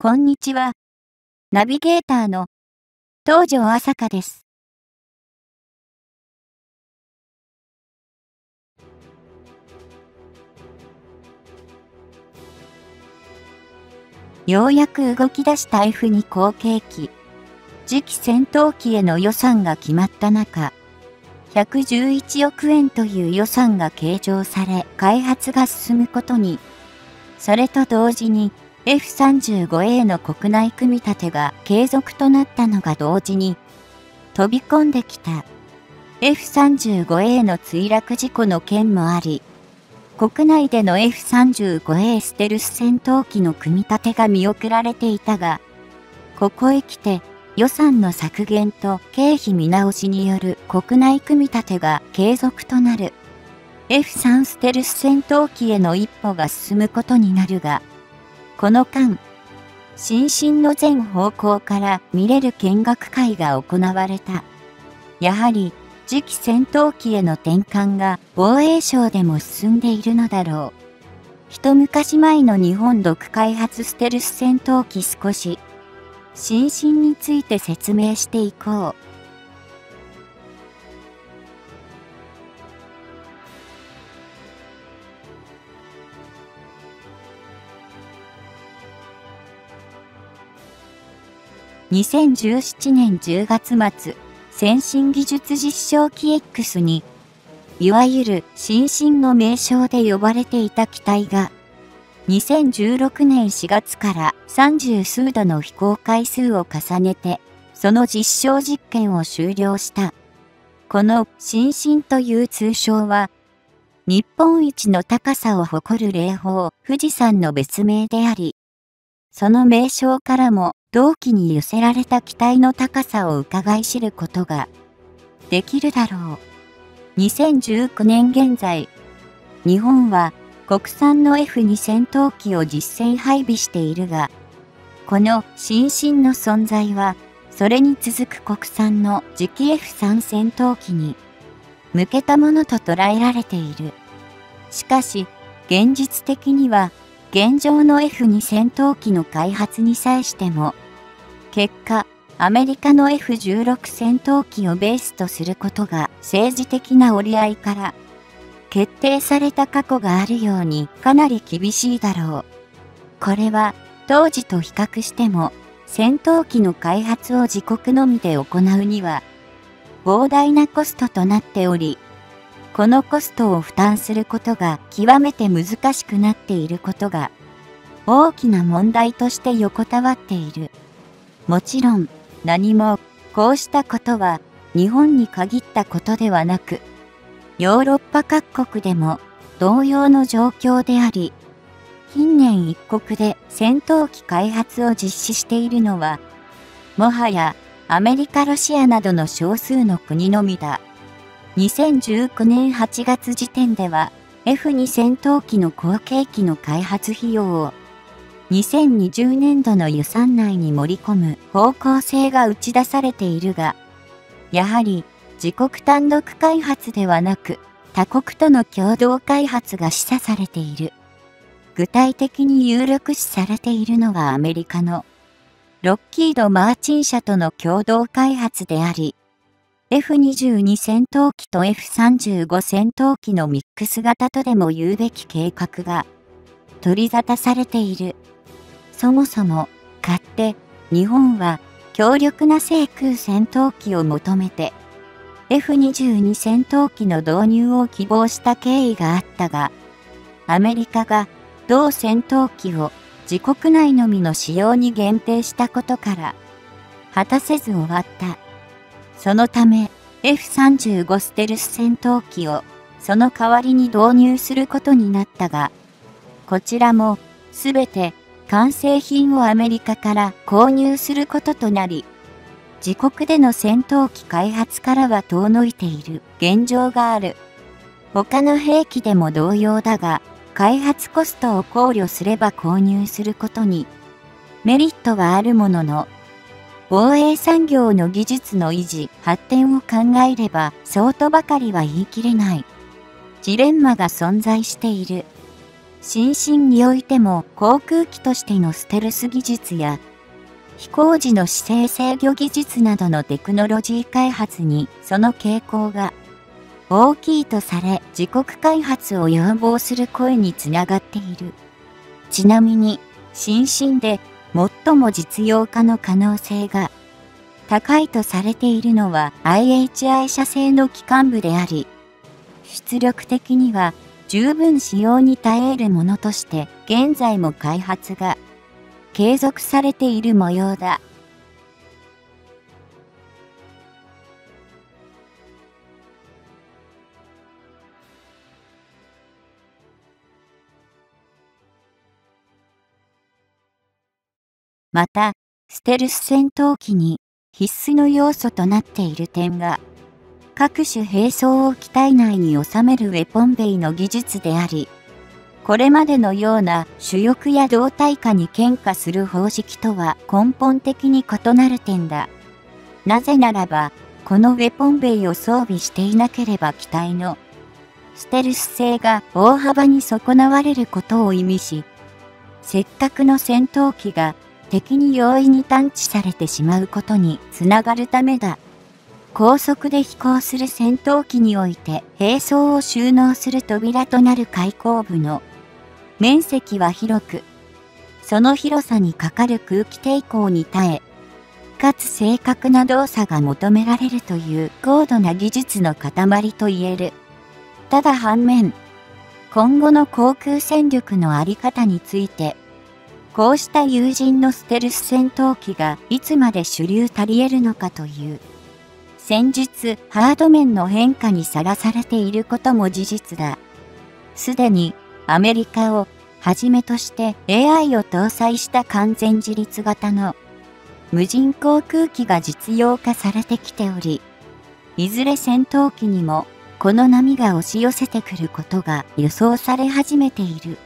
こんにちは。ナビゲーターの東條朝香です。ようやく動き出した F2 後継機。次期戦闘機への予算が決まった中、111億円という予算が計上され開発が進むことに、それと同時に F35A の国内組み立てが継続となったのが同時に飛び込んできた F35A の墜落事故の件もあり、国内での F35A ステルス戦闘機の組み立てが見送られていたが、ここへ来て予算の削減と経費見直しによる国内組み立てが継続となる F3 ステルス戦闘機への一歩が進むことになるが、この間、新進の全方向から見れる見学会が行われた。やはり次期戦闘機への転換が防衛省でも進んでいるのだろう。一昔前の日本独開発ステルス戦闘機少し新進について説明していこう。2017年10月末、先進技術実証機 X に、いわゆる新進の名称で呼ばれていた機体が、2016年4月から30数度の飛行回数を重ねて、その実証実験を終了した。この新進という通称は、日本一の高さを誇る霊峰富士山の別名であり、その名称からも同期に寄せられた機体の高さを伺い知ることができるだろう。2019年現在、日本は国産の F2 戦闘機を実戦配備しているが、この新進の存在は、それに続く国産の次期 F3 戦闘機に向けたものと捉えられている。しかし、現実的には、現状の F2 戦闘機の開発に際しても、結果、アメリカの F16 戦闘機をベースとすることが政治的な折り合いから決定された過去があるようにかなり厳しいだろう。これは当時と比較しても戦闘機の開発を自国のみで行うには膨大なコストとなっており、このコストを負担することが極めて難しくなっていることが大きな問題として横たわっている。もちろん何もこうしたことは日本に限ったことではなく、ヨーロッパ各国でも同様の状況であり、近年一国で戦闘機開発を実施しているのは、もはやアメリカ、ロシアなどの少数の国のみだ。2019年8月時点では F2 戦闘機の後継機の開発費用を2020年度の予算内に盛り込む方向性が打ち出されているが、やはり自国単独開発ではなく他国との共同開発が示唆されている。具体的に有力視されているのはアメリカのロッキード・マーチン社との共同開発であり、F22 戦闘機と F35 戦闘機のミックス型とでも言うべき計画が取り沙汰されている。そもそも、かつて日本は強力な制空戦闘機を求めて F22 戦闘機の導入を希望した経緯があったが、アメリカが同戦闘機を自国内のみの使用に限定したことから果たせず終わった。そのため F35 ステルス戦闘機をその代わりに導入することになったが、こちらもすべて完成品をアメリカから購入することとなり、自国での戦闘機開発からは遠のいている現状がある。他の兵器でも同様だが、開発コストを考慮すれば購入することにメリットはあるものの、防衛産業の技術の維持・発展を考えればそうとばかりは言い切れないジレンマが存在している。 心身においても航空機としてのステルス技術や飛行時の姿勢制御技術などのテクノロジー開発にその傾向が大きいとされ、自国開発を要望する声につながっている。ちなみに、心身で最も実用化の可能性が高いとされているのは IHI 社製の機関部であり、出力的には十分使用に耐えるものとして現在も開発が継続されている模様だ。また、ステルス戦闘機に必須の要素となっている点が、各種兵装を機体内に収めるウェポンベイの技術であり、これまでのような主翼や胴体下に献花する方式とは根本的に異なる点だ。なぜならば、このウェポンベイを装備していなければ機体のステルス性が大幅に損なわれることを意味し、せっかくの戦闘機が敵に容易に探知されてしまうことにつながるためだ。高速で飛行する戦闘機において兵装を収納する扉となる開口部の面積は広く、その広さにかかる空気抵抗に耐え、かつ正確な動作が求められるという高度な技術の塊と言える。ただ反面、今後の航空戦力のあり方について、こうした有人のステルス戦闘機がいつまで主流足り得るのかという、戦術、ハード面の変化にさらされていることも事実だ。すでにアメリカをはじめとして AI を搭載した完全自律型の無人航空機が実用化されてきており、いずれ戦闘機にもこの波が押し寄せてくることが予想され始めている。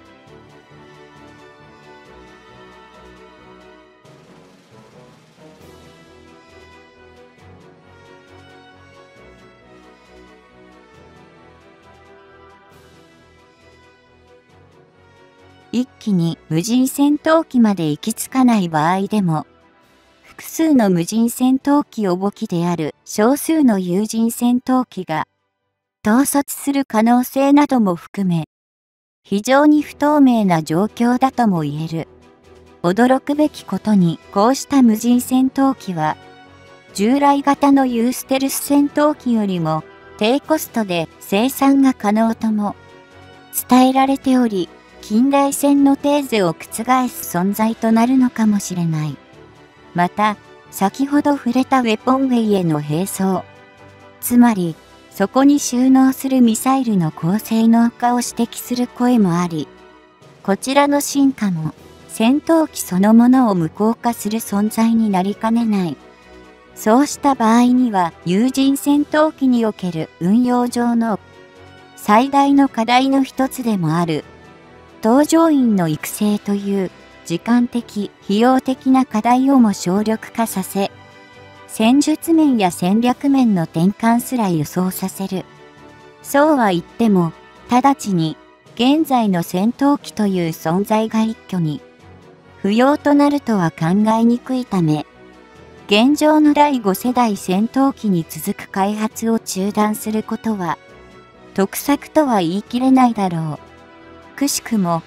一気に無人戦闘機まで行き着かない場合でも、複数の無人戦闘機を母機である少数の有人戦闘機が統率する可能性なども含め、非常に不透明な状況だとも言える。驚くべきことに、こうした無人戦闘機は、従来型のユーステルス戦闘機よりも低コストで生産が可能とも伝えられており、近代戦のテーゼを覆す存在となるのかもしれない。また、先ほど触れたウェポンウェイへの並走。つまり、そこに収納するミサイルの高性能化を指摘する声もあり、こちらの進化も戦闘機そのものを無効化する存在になりかねない。そうした場合には、有人戦闘機における運用上の最大の課題の一つでもある、搭乗員の育成という時間的、費用的な課題をも省力化させ、戦術面や戦略面の転換すら予想させる。そうは言っても、直ちに現在の戦闘機という存在が一挙に不要となるとは考えにくいため、現状の第5世代戦闘機に続く開発を中断することは、得策とは言い切れないだろう。くしくも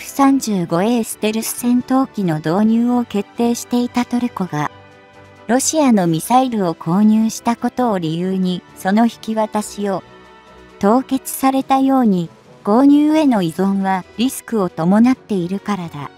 F-35A ステルス戦闘機の導入を決定していたトルコが、ロシアのミサイルを購入したことを理由にその引き渡しを凍結されたように、購入への依存はリスクを伴っているからだ。